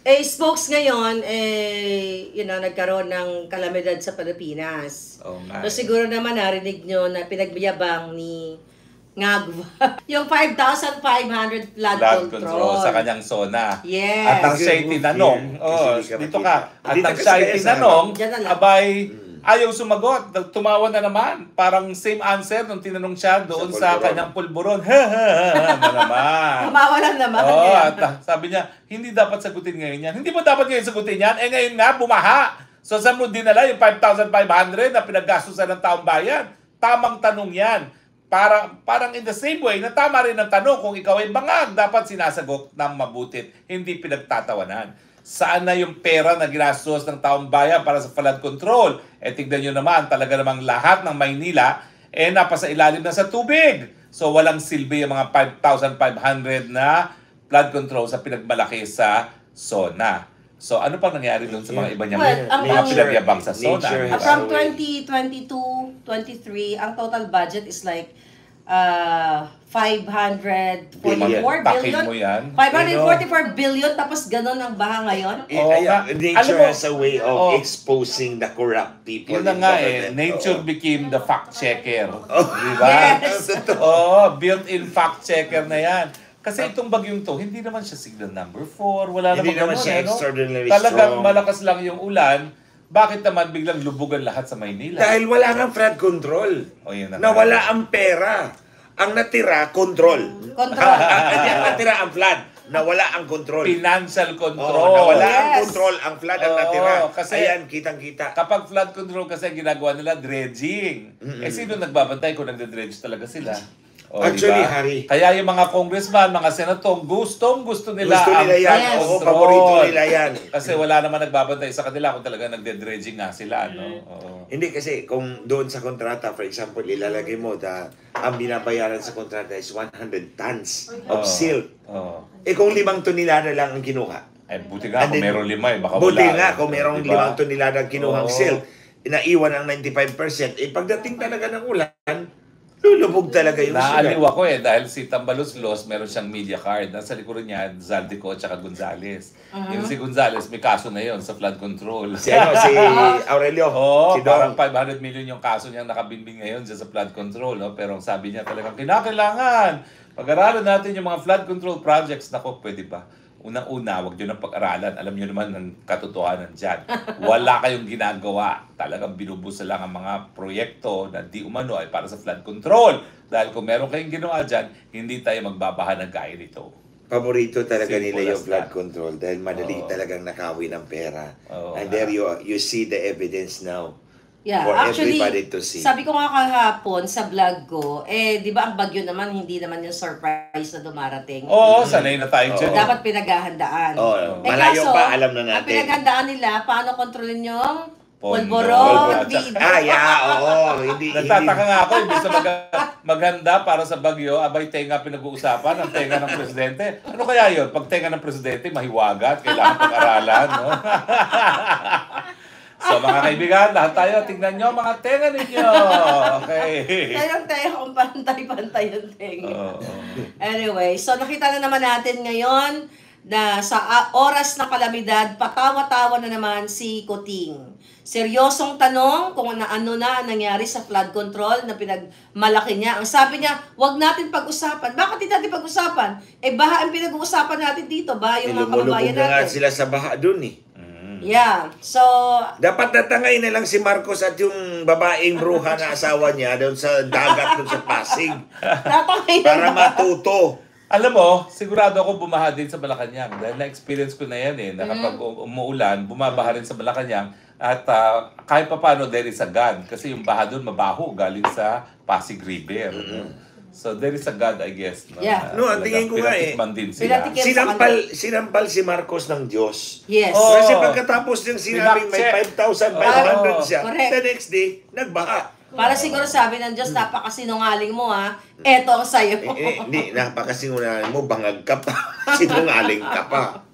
Spokes ngayon, nagkaroon ng kalamidad sa Pilipinas. Oo nga. So siguro naman narinig nyo na pinagbiyabang ni Ngagwa yung 5,500 flood control sa kanyang zona. Yes. At nang siya tinanong, dito ka, at nang siya tinanong, abay, ayaw sumagot. Tumawa na naman. Parang same answer nung tinanong siya doon sa kanyang pulburon. Na naman. Tumawa lang naman. At sabi niya, hindi dapat sagutin ngayon yan. Hindi mo dapat ngayon sagutin yan? Ngayon nga, bumaha. So saan mo dinala yung 5,500 na pinaggastusan ng taong bayan? Tamang tanong yan. Parang in the same way, na tama rin ang tanong kung ikaw ay bangag, dapat sinasagot ng mabutit, hindi pinagtatawanan. Saan na yung pera na ginastos ng taong bayan para sa flood control? Tignan nyo naman, talaga namang lahat ng Maynila, napasa ilalim na sa tubig. So walang silbi yung mga 5,500 na flood control sa pinagmalaki sa zona. So ano pang nangyari doon sa mga iba niya? Mga pinagyabang sa zona. From 2022-23, ang total budget is like 544 billion. 544 billion, tapos ganun ang baha ngayon. Nature has a way of exposing the corrupt people. Yun na nga nature became the fact checker. Diba? Yes. Built-in fact checker na yan. Kasi itong bagyong to, hindi naman siya signal number 4. Wala hindi naman siya extraordinary strong. Talagang malakas lang yung ulan. Bakit naman biglang lubugan lahat sa Maynila? Dahil wala nga flood control. Nawala ang pera. Ang natira, control. Ang natira ang flood. Nawala ang control. Financial control. Nawala ang control. Ang flood ang natira. Kasi ayan, kitang-kita. Kapag flood control kasi ginagawa nila dredging. Sino nagbabantay kung nagde-dredge talaga sila? Actually, diba? Hari. Kaya yung mga congressman, mga senator, gusto nila yan. Oo, paborito nila yan. Kasi wala naman nagbabantay sa kanila kung talaga nagde-dredging nga sila. No? Hindi kasi kung doon sa kontrata, for example, ilalagay mo ang binabayaran sa kontrata is 100 tons of silt. Kung 5 tonelada lang ang kinuha. Buti nga kung meron 5 baka wala. Buti nga kung merong 5 tonelada ang kinuhang silt, naiwan ang 95%. Pagdating talaga ng ulan, lulubog talaga yung sulat. Naaliw ako dahil si Tambaluslos, meron siyang media card. Nasa likuran niya, Zaldico at saka Gonzales. Yung si Gonzales, may kaso na yon sa flood control. Si Aurelio. Parang 500 million yung kaso niyang nakabinbing ngayon sa flood control. Pero sabi niya talagang kinakailangan. Pag-aralan natin yung mga flood control projects. Nako, pwede ba? Unang-una, huwag nyo nang pag-aralan. Alam nyo naman ang katotohanan dyan. Wala kayong ginagawa. Talagang binubusa lang ang mga proyekto na di umano ay para sa flood control. Dahil kung meron kayong ginawa dyan, hindi tayo magbabaha ng gaya nito. Paborito talaga nila yung flood control dahil madali talagang nakawin ng pera. And there you see the evidence now. Yeah, for actually, everybody to see. Sabi ko nga kahapon sa vlog ko, di ba ang bagyo naman, hindi naman yung surprise na dumarating. Sanay na tayo dyan. Dapat pinaghahandaan. Malayo pa, alam na natin. Ang pinaghandaan nila, paano kontrolin yung pulboron? Nagtataka nga ako, imbis na maghanda para sa bagyo, abay tenga pinag-uusapan, ang tenga ng presidente. Ano kaya yun? Pag tenga ng presidente, mahiwagat, kailangan pag-aralan, no? So mga kaibigan, lahat tayo, tingnan nyo mga tenga ninyo. Okay. Tayong kung pantay-pantay yung tenga. Anyway, so nakita na naman natin ngayon na sa oras ng kalamidad, patawa-tawa na naman si Kuting. Seryosong tanong kung ano na nangyari sa flood control na pinagmalaki niya. Ang sabi niya, wag natin pag-usapan. Bakit hindi natin pag-usapan? Baha ang pinag-uusapan natin dito. Baha yung mga kababayan natin. Lumulubog na nga sila sa baha dun Yeah. So, dapat natangay na lang si Marcos at yung babaeng bruha na asawa niya doon sa dagat doon sa Pasig. Para matuto. Alam mo, sigurado ako bumaha din sa Malacanang. Dahil na-experience ko na yan na kapag umuulan, bumabaha rin sa Malacanang. At kahit pa paano, there is a God. Kasi yung baha doon mabaho galing sa Pasig River. So there is a God, I guess. No? Yeah. Ang tingin ko nga din sila. Sinampal si Marcos ng Diyos. Yes. Kasi pagkatapos niyang sinabing may 5,500 siya, the next day, nagbaha. Para siguro sabi ng Diyos, napakasinungaling mo Eto ang sayo. Hindi, napakasinungaling mo, bangag ka pa. Sinungaling ka pa.